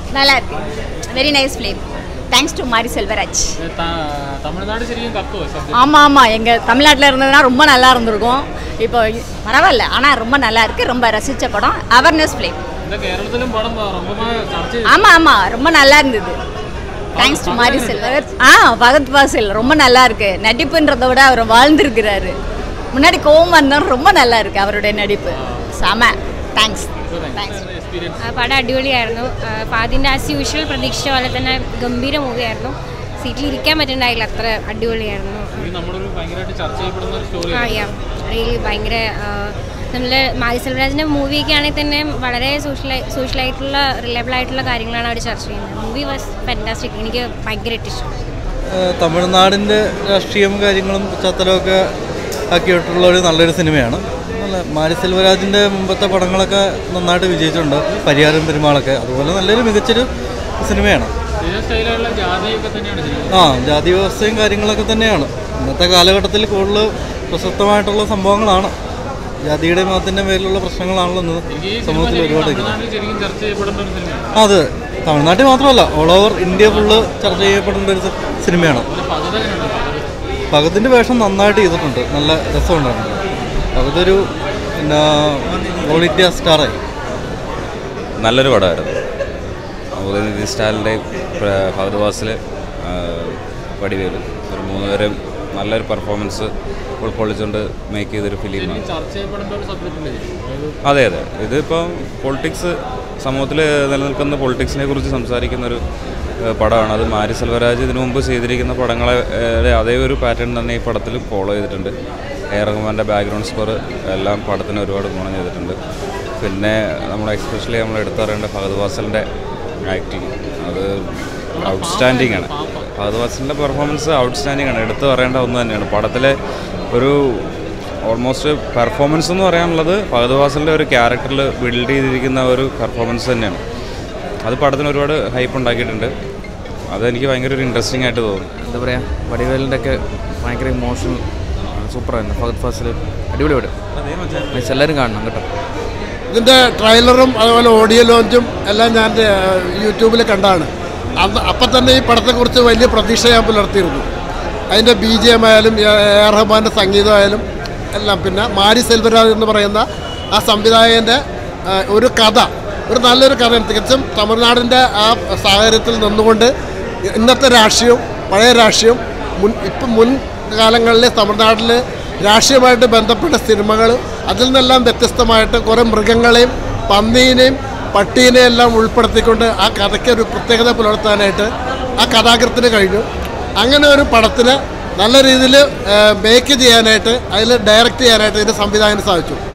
நல்லா இருக்கு. Very nice film. Thanks to Mari Selvaraj. Tamil Nadu சரியா கப்போ சப்ஜெக்ட். ஆமா ஆமா எங்க தமிழ்நாட்டுல இருந்ததுனா ரொம்ப நல்லா இருந்திருக்கும். இப்போ பரவாயில்லை ஆனா ரொம்ப நல்லா இருக்கு. ரொம்ப ரசிச்ச படம். Awareness film. இந்த கேரளத்திலும் படம் ரொம்ப சர்ச்சை. ஆமா ஆமா ரொம்ப நல்லா இருந்தது. Thanks to Mari Selvaraj. Fahadh Fazil ரொம்ப நல்லா இருக்கு. நடிப்புன்றதை விட அவர் வாழ்ந்திருக்கிறாரு. முன்னாடி கோவம் வந்தா ரொம்ப நல்லா இருக்கு அவருடைய நடிப்பு. செம. Thanks. പടം അടിപൊളിയായിരുന്നു. ഫഹദിൻ്റെ ആസ് യൂഷ്വൽ പ്രതീക്ഷിച്ച പോലെ തന്നെ ഗംഭീര മൂവിയായിരുന്നു. സീറ്റിലിരിക്കാൻ പറ്റുന്നുണ്ടായില്ല, അത്ര അടിപൊളിയായിരുന്നു. റിയലി ഭയങ്കര നമ്മൾ മാരി സെൽവരാജിൻ്റെ മൂവിയൊക്കെ ആണെങ്കിൽ തന്നെ വളരെ സോഷ്യലായിട്ടുള്ള റിലയബിൾ ആയിട്ടുള്ള കാര്യങ്ങളാണ് അവർ ചർച്ച ചെയ്യുന്നത്. Movie was fantastic. എനിക്ക് ഭയങ്കരമായിട്ട് ഇഷ്ടം. തമിഴ്നാടിൻ്റെ രാഷ്ട്രീയവും കാര്യങ്ങളും പശ്ചാത്തലമൊക്കെ ആക്കിയിട്ടുള്ള ഒരു നല്ലൊരു സിനിമയാണ്. മാരി സെൽവരാജിൻ്റെ മുമ്പത്തെ പടങ്ങളൊക്കെ നന്നായിട്ട് വിജയിച്ചിട്ടുണ്ട്. പരിയാരം പെരുമാളൊക്കെ അതുപോലെ നല്ലൊരു മികച്ചൊരു സിനിമയാണ്. ജാതി വ്യവസ്ഥയും കാര്യങ്ങളൊക്കെ തന്നെയാണ് ഇന്നത്തെ കാലഘട്ടത്തിൽ കൂടുതൽ പ്രസക്തമായിട്ടുള്ള സംഭവങ്ങളാണ്. ജാതിയുടെ മതത്തിൻ്റെ പേരിലുള്ള പ്രശ്നങ്ങളാണല്ലോ ഇന്ന് സമൂഹത്തിൽ ഒരുപാട്. അത് തമിഴ്നാട്ടിൽ മാത്രമല്ല ഓൾ ഓവർ ഇന്ത്യ ഫുള്ള് ചർച്ച ചെയ്യപ്പെടേണ്ട ഒരു സിനിമയാണ്. ഫഹദിൻ്റെ വേഷം നന്നായിട്ട് ചെയ്തിട്ടുണ്ട്. നല്ല രസമുണ്ടായിരുന്നു. അതൊരു പിന്നെ ഓൾ ഇന്ത്യ സ്റ്റാറായി. നല്ലൊരു പടമായിരുന്നു. ഉദയനിധി സ്റ്റാലിൻ്റെ ഫഹദ് ഫാസിൽ വടിവേലു ഒരു മൂന്നുപേരും നല്ലൊരു പെർഫോമൻസ് ഉൾക്കൊള്ളിച്ചുകൊണ്ട് മേക്ക് ചെയ്തൊരു ഫിലിമാണ്. അതെ അതെ ഇതിപ്പം പൊളിറ്റിക്സ് സമൂഹത്തിൽ നിലനിൽക്കുന്ന പൊളിറ്റിക്സിനെ കുറിച്ച് സംസാരിക്കുന്നൊരു പടമാണ്. അത് മാരി സെൽവരാജ് ഇതിനു മുമ്പ് ചെയ്തിരിക്കുന്ന പടങ്ങളെ അതേ ഒരു പാറ്റേൺ തന്നെ ഈ പടത്തിൽ ഫോളോ ചെയ്തിട്ടുണ്ട്. റഹ്മാൻ്റെ ബാക്ക്ഗ്രൗണ്ട് സ്കോർ എല്ലാം പടത്തിന് ഒരുപാട് ഗുണം ചെയ്തിട്ടുണ്ട്. പിന്നെ നമ്മൾ എക്സ്പെഷ്യലി നമ്മൾ എടുത്തു പറയേണ്ട ഫഹദ് ഫാസിലിൻ്റെ ആക്ടിങ് അത് ഔട്ട്സ്റ്റാൻഡിങ് ആണ്. ഫഹദ് ഫാസിലിൻ്റെ പെർഫോമൻസ് ഔട്ട്സ്റ്റാൻഡിങ് ആണ്. എടുത്തു പറയേണ്ട ഒന്ന് തന്നെയാണ്. പടത്തിലെ ഒരു ഓൾമോസ്റ്റ് പെർഫോമൻസ് എന്ന് പറയാനുള്ളത് ഫഹദ് ഫാസിലിൻ്റെ ഒരു ക്യാരക്ടറിൽ ബിൽഡ് ചെയ്തിരിക്കുന്ന ഒരു പെർഫോമൻസ് തന്നെയാണ്. അത് പടത്തിന് ഒരുപാട് ഹൈപ്പ് ഉണ്ടാക്കിയിട്ടുണ്ട്. അതെനിക്ക് ഭയങ്കര ഒരു ഇൻട്രസ്റ്റിംഗ് ആയിട്ട് തോന്നുന്നു. എന്താ പറയുക, വടിവേലിൻ്റെ ഒക്കെ ഭയങ്കര ഇമോഷണൽ സൂപ്പറായിരുന്നു. ഫഹദ് ഫാസിൽ അടിപൊളി വീട്. എല്ലാവരും കാണണം കേട്ടോ. ഇതിൻ്റെ ട്രെയിലറും അതുപോലെ ഓഡിയോ ലോഞ്ചും എല്ലാം ഞാൻ യൂട്യൂബിൽ കണ്ടാണ്. അപ്പം തന്നെ ഈ പടത്തെക്കുറിച്ച് വലിയ പ്രതീക്ഷ ഞാൻ പുലർത്തിയിരുന്നു. അതിൻ്റെ BGM ആയാലും റഹ്മാൻ്റെ സംഗീതമായാലും എല്ലാം. പിന്നെ മാരി സെൽവരാജ് എന്ന് പറയുന്ന ആ സംവിധായകൻ്റെ ഒരു കഥ, ഒരു നല്ലൊരു കഥ. തികച്ചും തമിഴ്നാടിൻ്റെ ആ സാഹചര്യത്തിൽ നിന്നുകൊണ്ട് ഇന്നത്തെ രാഷ്ട്രീയവും പഴയ രാഷ്ട്രീയവും മുൻകാലങ്ങളിൽ തമിഴ്നാട്ടിൽ രാഷ്ട്രീയമായിട്ട് ബന്ധപ്പെട്ട സിനിമകൾ അതിൽ നിന്നെല്ലാം വ്യത്യസ്തമായിട്ട് കുറേ മൃഗങ്ങളെയും പന്നീനെയും പട്ടീനെയും എല്ലാം ഉൾപ്പെടുത്തിക്കൊണ്ട് ആ കഥയ്ക്ക് ഒരു പ്രത്യേകത പുലർത്താനായിട്ട് ആ കഥാകൃത്തിന് കഴിഞ്ഞു. അങ്ങനെ ഒരു പടത്തിന് നല്ല രീതിയിൽ മേക്ക് ചെയ്യാനായിട്ട്, അതിൽ ഡയറക്റ്റ് ചെയ്യാനായിട്ട് ഇതിൻ്റെ സംവിധായകന് സാധിച്ചു.